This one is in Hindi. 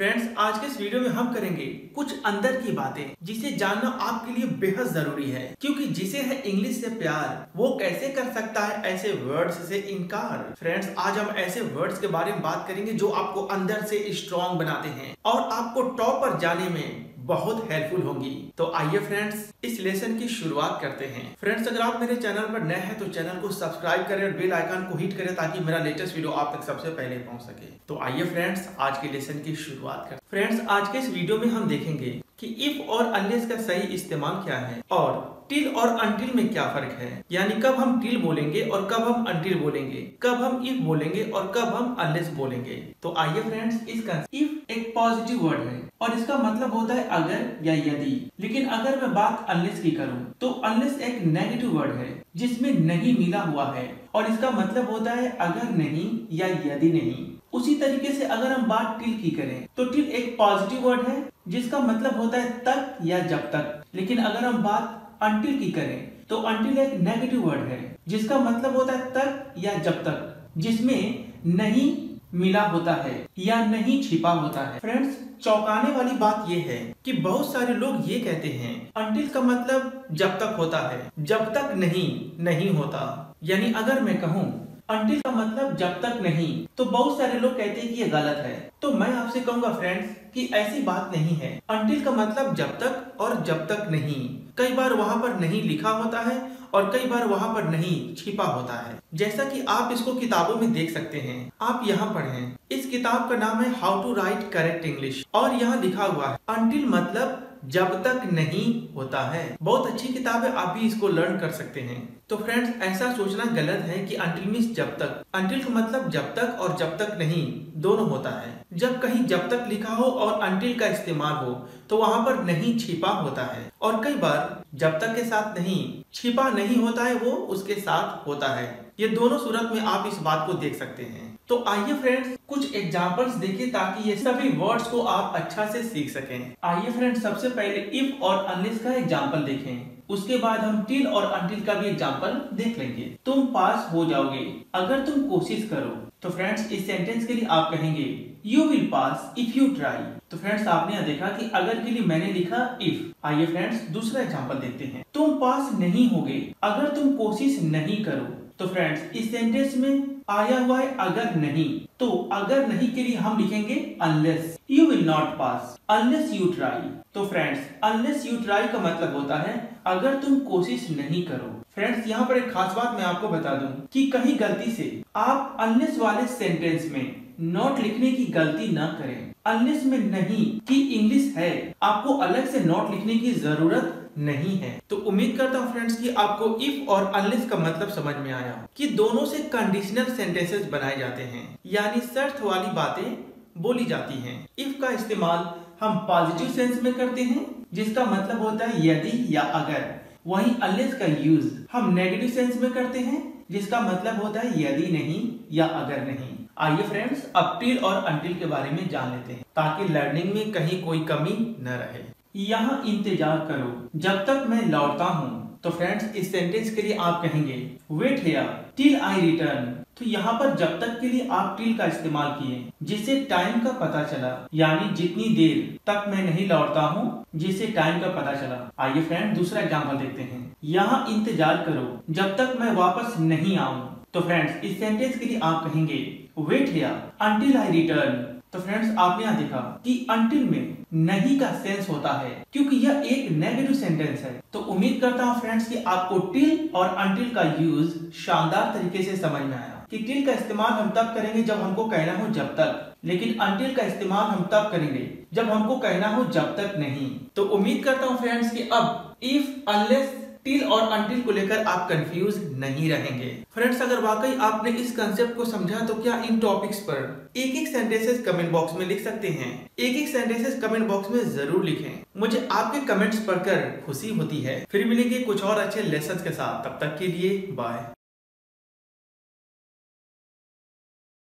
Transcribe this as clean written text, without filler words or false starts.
फ्रेंड्स, आज के इस वीडियो में हम करेंगे कुछ अंदर की बातें जिसे जानना आपके लिए बेहद जरूरी है, क्योंकि जिसे है इंग्लिश से प्यार वो कैसे कर सकता है ऐसे वर्ड्स से इनकार। फ्रेंड्स, आज हम ऐसे वर्ड्स के बारे में बात करेंगे जो आपको अंदर से स्ट्रॉन्ग बनाते हैं और आपको टॉप पर जाने में बहुत हेल्पफुल होंगी। तो आइए फ्रेंड्स, इस लेसन की शुरुआत करते हैं। फ्रेंड्स, अगर आप मेरे चैनल पर नए हैं तो चैनल को सब्सक्राइब करें और बेल आइकन को हिट करें ताकि मेरा लेटेस्ट वीडियो आप तक सबसे पहले पहुंच सके। तो आइए फ्रेंड्स, आज के लेसन की शुरुआत करते हैं। फ्रेंड्स, आज के इस वीडियो में हम देखेंगे कि इफ और अनलेस का सही इस्तेमाल क्या है और टिल और अनटिल में क्या फर्क है, यानी कब हम टिल बोलेंगे और कब हम अनटिल बोलेंगे, कब हम इफ बोलेंगे और कब हम अनलेस बोलेंगे। तो आइए फ्रेंड्स, इसका इफ एक पॉजिटिव वर्ड है और इसका मतलब होता है अगर या यदि। लेकिन अगर मैं बात अनलेस की करूं तो अनलेस एक नेगेटिव वर्ड है जिसमें नहीं मिला हुआ है और इसका मतलब होता है अगर नहीं या यदि नहीं। उसी तरीके से अगर हम बात टिल की करें तो टिल एक पॉजिटिव वर्ड है जिसका मतलब होता है तक या जब तक। लेकिन अगर हम बात अनटिल की करें तो अनटिल एक नेगेटिव वर्ड है जिसका मतलब होता है तक या जब तक, जिसमें नहीं मिला होता है या नहीं छिपा होता है। फ्रेंड्स, चौंकाने वाली बात यह है कि बहुत सारे लोग ये कहते हैं अनटिल का मतलब जब तक होता है, जब तक नहीं होता। यानी अगर मैं कहूँ अनटिल का मतलब जब तक नहीं तो बहुत सारे लोग कहते हैं कि ये गलत है। तो मैं आपसे कहूंगा फ्रेंड्स कि ऐसी बात नहीं है। अनटिल का मतलब जब तक और जब तक नहीं। कई बार वहां पर नहीं लिखा होता है और कई बार वहां पर नहीं छिपा होता है, जैसा कि आप इसको किताबों में देख सकते हैं। आप यहाँ पढ़ें, इस किताब का नाम है how to write correct English और यहाँ लिखा हुआ है अनटिल मतलब जब तक नहीं होता है। बहुत अच्छी किताब है, आप भी इसको लर्न कर सकते हैं। तो फ्रेंड्स, ऐसा सोचना गलत है कि अनटिल मीन्स जब तक। अनटिल का मतलब जब तक और जब तक नहीं दोनों होता है। जब कहीं जब तक लिखा हो और अनटिल का इस्तेमाल हो तो वहां पर नहीं छिपा होता है, और कई बार जब तक के साथ नहीं छिपा नहीं होता है, वो उसके साथ होता है। ये दोनों सूरत में आप इस बात को देख सकते हैं। तो आइए फ्रेंड्स, कुछ एग्जांपल्स देखें ताकि ये सभी वर्ड्स को आप अच्छा से सीख सकें। आइए फ्रेंड्स, सबसे पहले इफ और अनलेस का एग्जांपल देखें, उसके बाद हम टिल और अनटिल का भी एग्जांपल देख लेंगे। तुम पास हो जाओगे अगर तुम कोशिश करो। तो फ्रेंड्स, इस सेंटेंस के लिए आप कहेंगे you will pass if you try. तो फ्रेंड्स, आपने यहाँ देखा कि अगर के लिए मैंने लिखा इफ। आइए फ्रेंड्स, दूसरा एग्जांपल देखते हैं। तुम पास नहीं होगे अगर तुम कोशिश नहीं करो। तो फ्रेंड्स, इस सेंटेंस में आया हुआ है अगर नहीं, तो अगर नहीं के लिए हम लिखेंगे unless. You will not pass unless you try. तो फ्रेंड्स, अनलेस यू ट्राई का मतलब होता है अगर तुम कोशिश नहीं करो। फ्रेंड्स, यहाँ पर एक खास बात मैं आपको बता दूं कि कहीं गलती से आप अनलेस वाले सेंटेंस में नॉट लिखने की गलती न करें। अनलेस में नहीं की इंग्लिश है, आपको अलग से नॉट लिखने की जरूरत नहीं है। तो उम्मीद करता हूँ फ्रेंड्स कि आपको इफ और अनलेस का मतलब समझ में आया कि दोनों से कंडीशनल सेंटेंसेस बनाए जाते हैं, यानी शर्त वाली बातें बोली जाती हैं। इफ का इस्तेमाल हम पॉजिटिव सेंस में करते हैं जिसका मतलब होता है यदि या अगर। वहीं अनलेस का यूज हम नेगेटिव सेंस में करते हैं जिसका मतलब होता है यदि नहीं या अगर नहीं। आइए फ्रेंड्स, अब टिल और अनटिल के बारे में जान लेते हैं ताकि लर्निंग में कहीं कोई कमी न रहे। यहाँ इंतजार करो जब तक मैं लौटता हूँ। तो फ्रेंड्स, इस सेंटेंस के लिए आप कहेंगे wait here till I return. तो यहाँ पर जब तक के लिए आप टिल का इस्तेमाल किए जिससे टाइम का पता चला, यानी जितनी देर तक मैं नहीं लौटता हूँ जिससे टाइम का पता चला। आइए फ्रेंड, दूसरा एग्जाम्पल देखते हैं। यहाँ इंतजार करो जब तक मैं वापस नहीं आऊँ। तो फ्रेंड्स, इस सेंटेंस के लिए आप कहेंगे wait here until I return. तो फ्रेंड्स, आपने यहाँ देखा कि अनटिल में नहीं का सेंस होता है क्योंकि यह एक नेगेटिव सेंटेंस है। तो उम्मीद करता हूँ फ्रेंड्स कि आपको टिल और अनटिल का यूज शानदार तरीके से समझ में आया कि टिल का इस्तेमाल हम तब करेंगे जब हमको कहना हो जब तक, लेकिन अनटिल का इस्तेमाल हम तब करेंगे जब हमको कहना हो जब तक नहीं। तो उम्मीद करता हूँ फ्रेंड्स कि अब इफ अनलेस टिल और अनटिल को लेकर आप कंफ्यूज नहीं रहेंगे। फ्रेंड्स, अगर वाकई आपने इस कंसेप्ट को समझा तो क्या इन टॉपिक्स पर एक एक सेंटेंसेस कमेंट बॉक्स में लिख सकते हैं? एक एक सेंटेंसेस कमेंट बॉक्स में जरूर लिखें, मुझे आपके कमेंट्स पढ़कर खुशी होती है। फिर मिलेंगे कुछ और अच्छे लेसन के साथ, तब तक के लिए बाय।